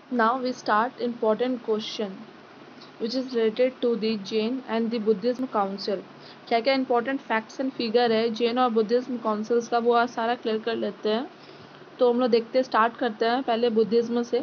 Now we start important question which is related to the Jain and the Buddhism Council. क्या क्या important facts and figure है जैन और Buddhism councils का, वो आज सारा क्लियर कर लेते हैं। तो हम लोग देखते स्टार्ट करते हैं पहले बुद्धिज्म से।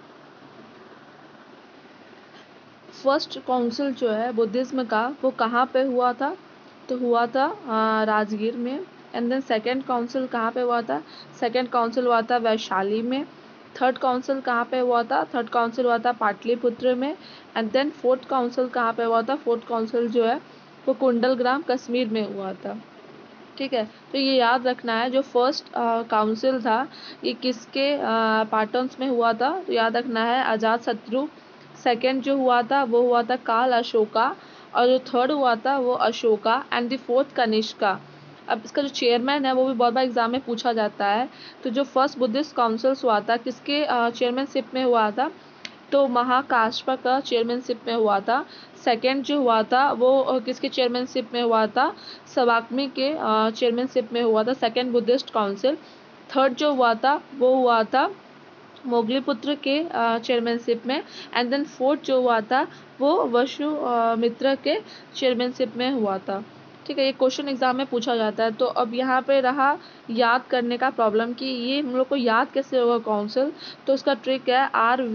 फर्स्ट काउंसिल जो है बुद्धिज्म का वो कहाँ पे हुआ था? तो हुआ था राजगीर में। एंड देन सेकेंड काउंसिल कहाँ पे हुआ था? सेकेंड काउंसिल हुआ था वैशाली में। थर्ड काउंसिल कहाँ पे हुआ था? थर्ड काउंसिल हुआ था पाटलिपुत्र में। एंड देन फोर्थ काउंसिल कहाँ पे हुआ था? फोर्थ काउंसिल जो है वो कुंडलग्राम कश्मीर में हुआ था। ठीक है, तो ये याद रखना है जो फर्स्ट काउंसिल था ये किसके पैटर्न्स में हुआ था? तो याद रखना है अजात शत्रु। सेकंड जो हुआ था वो हुआ था काल अशोका। और जो थर्ड हुआ था वो Ashoka. And the fourth Kanishka. अब इसका जो चेयरमैन है वो भी बहुत बार एग्जाम में पूछा जाता है। तो जो फर्स्ट बुद्धिस्ट काउंसिल्स हुआ था किसके चेयरमैनशिप में हुआ था? तो महाकाष्पा का चेयरमैनशिप में हुआ था। सेकंड जो हुआ था वो किसके चेयरमैनशिप में हुआ था? सवाकमी के चेयरमैनशिप में हुआ था सेकंड बुद्धिस्ट काउंसिल। थर्ड जो हुआ था वो हुआ था मोगलीपुत्र के चेयरमैनशिप में। एंड देन फोर्थ जो हुआ था वो वसु मित्र के चेयरमैनशिप में हुआ था। ठीक है, ये क्वेश्चन एग्जाम में पूछा जाता है। तो अब यहाँ पे रहा याद करने का प्रॉब्लम कि ये हम लोग को याद कैसे होगा काउंसिल। तो उसका ट्रिक है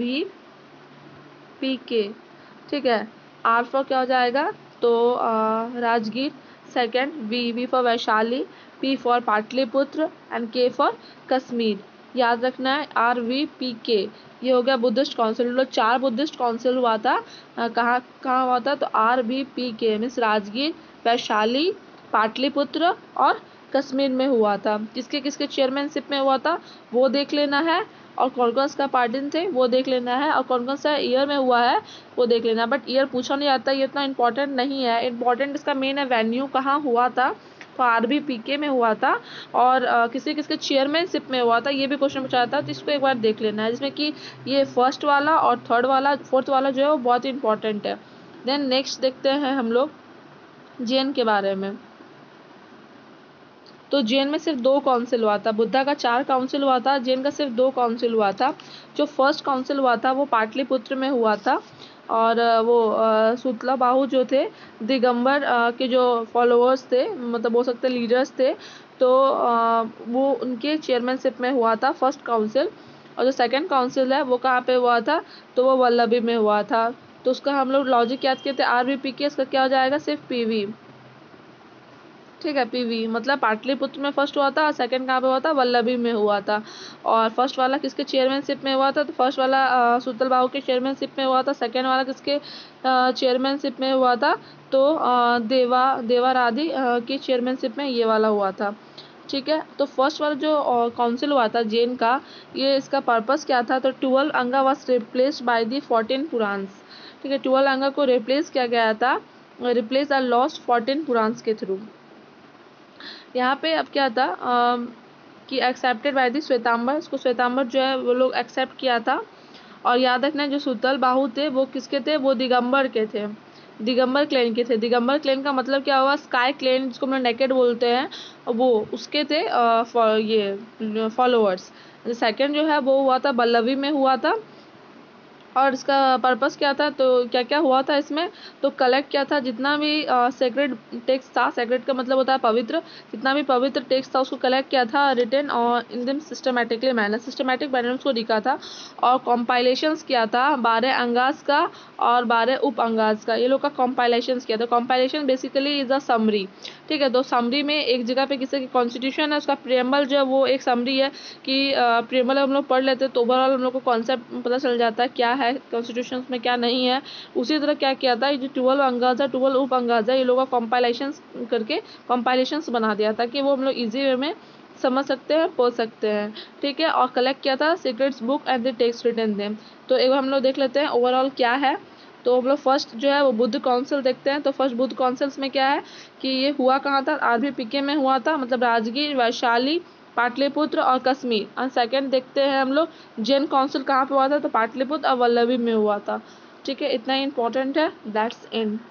RVPK। ठीक है, आर फॉर क्या हो जाएगा? तो Rajgir. Second V for Vaishali. P for Pataliputra. And K for Kashmir. याद रखना है RVPK। ये हो गया बुद्धिस्ट काउंसिल। लोग 4 बुद्धिस्ट काउंसिल हुआ था। कहाँ कहाँ हुआ था? तो RVPK मीन्स राजगीर, वैशाली, पाटलिपुत्र और कश्मीर में हुआ था। किसके किसके चेयरमैनशिप में हुआ था वो देख लेना है। और कौन कौन सा पार्टिन थे वो देख लेना है। और कौन कौन सा ईयर में हुआ है वो देख लेना। बट ईयर पूछा नहीं जाता, ये इतना इंपॉर्टेंट नहीं है। इंपॉर्टेंट इसका मेन है वेन्यू कहाँ हुआ था। तो RVPK में हुआ था। और किसी किसके चेयरमैनशिप में हुआ था ये भी क्वेश्चन पूछा जाता है। तो इसको एक बार देख लेना है, जिसमें कि ये फर्स्ट वाला और थर्ड वाला फोर्थ वाला जो है वो बहुत ही इंपॉर्टेंट है। देन नेक्स्ट देखते हैं हम लोग जैन के बारे में। तो जैन में सिर्फ 2 काउंसिल हुआ था। बुद्धा का 4 काउंसिल हुआ था, जैन का सिर्फ 2 काउंसिल हुआ था। जो फर्स्ट काउंसिल हुआ था वो पाटलिपुत्र में हुआ था। और वो सुतला बाहु जो थे दिगंबर के जो फॉलोअर्स थे, मतलब बोल सकते लीडर्स थे। तो वो उनके चेयरमैनशिप में हुआ था फर्स्ट काउंसिल। और जो सेकंड काउंसिल है वो कहाँ पे हुआ था? तो वो वल्लभी में हुआ था। तो उसका हम लोग लॉजिक याद किए थे RVPK। इसका क्या हो जाएगा? सिर्फ PV। ठीक है, PV मतलब पाटलिपुत्र में फर्स्ट हुआ था और सेकंड कहाँ पे हुआ था? वल्लभी में हुआ था। और फर्स्ट वाला किसके चेयरमैनशिप में हुआ था? तो फर्स्ट वाला सुतल बाहु के चेयरमैनशिप में हुआ था। सेकंड वाला किसके चेयरमैनशिप में हुआ था? तो देवाराधि की चेयरमैनशिप में ये वाला हुआ था। ठीक है, तो फर्स्ट वाला जो काउंसिल हुआ था जैन का, ये इसका पर्पस क्या था? तो 12 Anga was replaced by the 14 Puranas. ठीक है, 12 अंगा को रिप्लेस किया गया था, रिप्लेस द लॉस्ट 14 पुराण्स के थ्रू। यहाँ पे अब क्या था कि एक्सेप्टेड बाय दी श्वेतांबर। इसको श्वेतांबर जो है वो लोग एक्सेप्ट किया था। और याद रखना जो सुतल बाहु थे वो किसके थे? वो दिगंबर के थे, दिगंबर क्लेन के थे। दिगंबर क्लेन का मतलब क्या हुआ? स्काई क्लेन जिसको हम लोग नेकेड बोलते हैं, वो उसके थे ये फॉलोअर्स। सेकंड जो है वो हुआ था बल्लवी में हुआ था। और इसका पर्पस क्या था? तो क्या क्या हुआ था इसमें? तो कलेक्ट किया था जितना भी सेक्रेड टेक्स्ट था। सेक्रेड का मतलब होता है पवित्र। जितना भी पवित्र टेक्स्ट था उसको कलेक्ट किया था रिटन और इन दम सिस्टमेटिकली मैनर, सिस्टमेटिक मैनर उसको लिखा था। और कॉम्पाइलेशंस किया था 12 अंगास का और 12 उप अंगास का, ये लोग का कॉम्पाइलेशंस किया था। Compilation basically is a summary. ठीक है, तो समरी में एक जगह पे किसी की कॉन्स्टिट्यूशन है उसका प्रियम्बल जो है वो एक समरी है कि प्रियम्बल हम लोग पढ़ लेते हैं तो ओवरऑल हम लोग को कॉन्सेप्ट पता चल जाता है क्या है कॉन्स्टिट्यूशन में क्या नहीं है। उसी तरह क्या किया था, ये जो 12 अंगाज है 12 उप अंगाज है, ये लोगों का कॉम्पाइलेशन करके कॉम्पाइलेशंस बना दिया ताकि वो हम लोग ईजी वे में समझ सकते हैं, पढ़ सकते हैं। ठीक है, और कलेक्ट किया था secrets book and the text written them. तो एक बार हम लोग देख लेते हैं ओवरऑल क्या है। तो हम लोग फर्स्ट जो है वो बुद्ध काउंसिल देखते हैं। तो फर्स्ट बुद्ध काउंसिल्स में क्या है कि ये हुआ कहाँ था? RVPK में हुआ था, मतलब राजगीर, वैशाली, पाटलिपुत्र और कश्मीर। और सेकंड देखते हैं हम लोग जैन काउंसिल कहाँ पे हुआ था? तो पाटलिपुत्र और वल्लभी में हुआ था। ठीक है, इतना ही इंपॉर्टेंट है। That's and.